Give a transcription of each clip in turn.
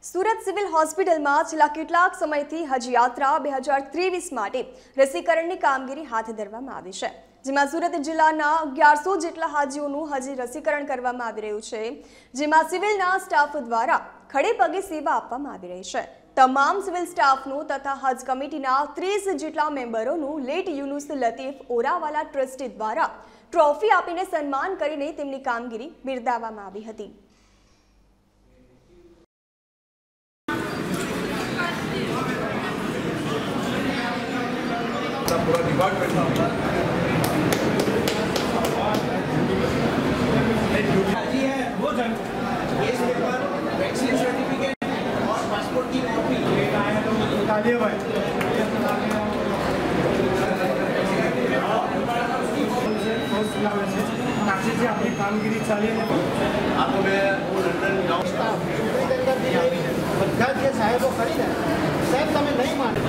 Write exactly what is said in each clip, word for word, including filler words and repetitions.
Surat civil હોસ્પિટલમાં છેલ્લા કેટલાક સમયથી હજ યાત્રા બે હજાર ત્રેવીસ માટે રસીકરણની કામગીરી હાથ ધરવામાં આવી છે, જેમાં સુરત જિલ્લાના અગિયારસો જેટલા હાજીઓનું હજી રસીકરણ કરવામાં આવી રહ્યું છે, જેમાં સિવિલના સ્ટાફ દ્વારા ખડે પગે સેવા આપવામાં આવી રહી છે। તમામ સિવિલ સ્ટાફનું તથા હજ કમિટીના ત્રીસ જેટલા મેમ્બરોનું લેટ યુનુસ લતીફ ઓરાવાલા ટ્રસ્ટી દ્વારા ટ્રોફી આપીને સન્માન કરીને તેમની કામગીરી બિરદાવવામાં આવી હતી। पूरा डिपार्टमेंट जी है वो जन केस पेपर वैक्सीन सर्टिफिकेट और पासपोर्ट की कॉपी तालिए भाई આજે જે આપણી કામગીરી ચાલી આ તો મેં લંડન જાઉં બધા જે સાહેબો કરીને સાહેબ તમે નહીં માનો।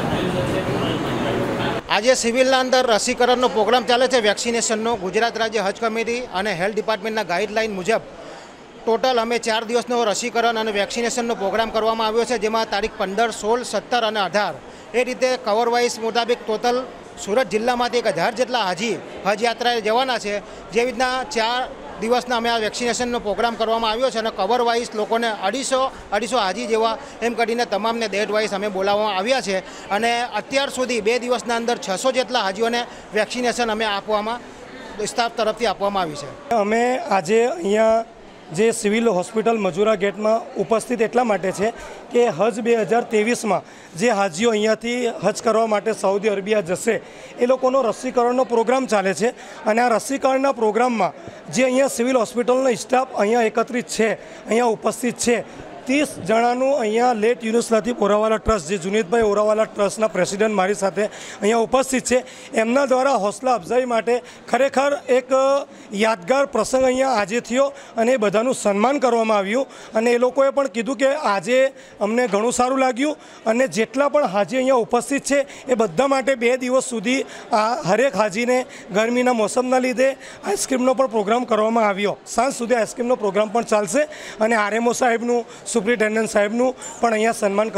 आज सिविल अंदर रसीकरण प्रोग्राम चाले छे वेक्सिनेशन नो गुजरात राज्य हज कमिटी और हेल्थ डिपार्टमेंट गाइडलाइन मुजब टोटल अमे चार दिवसनो रसीकरण और वेक्सिनेशन प्रोग्राम करवामां आव्यो छे, जेमां तारीख पंदर सोल सत्तर और अठार ए रीते कवर वाइज मुताबिक टोटल सूरत जिल्ला में एक हज़ार जेटला हाजी हज यात्राए जवाना छे। जे रीतना चार दिवसना अमे आ वेक्सिनेशन प्रोग्राम करवामां आव्यो छे अने कवर वाइज लोकोने अढ़ीसो अढ़ीसो हाजी जेवा एम करीने तमामने डेट वाइज अमे बोलाववामां आव्या छे अने अत्यार सुधी बे दिवसना अंदर छसो जेटला हाजीओने वेक्सिनेशन अमे आपवामां स्टाफ तरफथी आपवामां आवी छे। अमे आजे अहींया जे सिविल होस्पिटल मजूरा गेट में उपस्थित एटला माटे छे कि हज बे हज़ार तेवीस में जे हाजीओ अहींयाथी हज करवा माटे सऊदी अरेबिया जशे ए लोकोनो रसीकरणनो प्रोग्राम चाले छे अने आ रसीकरणना प्रोग्राममां जे अहींया सिविल होस्पिटलनो स्टाफ अहींया एकत्रित छे अहींया उपस्थित छे तीस जणानु अहींया लेट यूनुस लतीफ ओरावाला ट्रस्ट जे जुनीतभाई ओरावाला ट्रस्टना प्रेसिडेंट मारी साथे अहींया उपस्थित छे। एमना द्वारा हौसला अफजाई माटे खरेखर एक यादगार प्रसंग अहींया आजे थयो अने बधानुं सन्मान करवामां आव्युं अने ए लोकोए पण कीधुं के आजे अमने घणुं सारुं लाग्युं अने जेटला पण हाजी अहींया उपस्थित छे ए बधा माटे बे दिवस सुधी आ हरेक हाजीने गरमीना मोसमना लीधे आइस्क्रीमनो पण प्रोग्राम करवामां आव्यो। सांज सुधी आइस्क्रीमनो प्रोग्राम पण चालशे अने आरएमओ साहेबनुं सुप्रिटेन्डન્ટ साहेबનું પણ અહીંયા સન્માન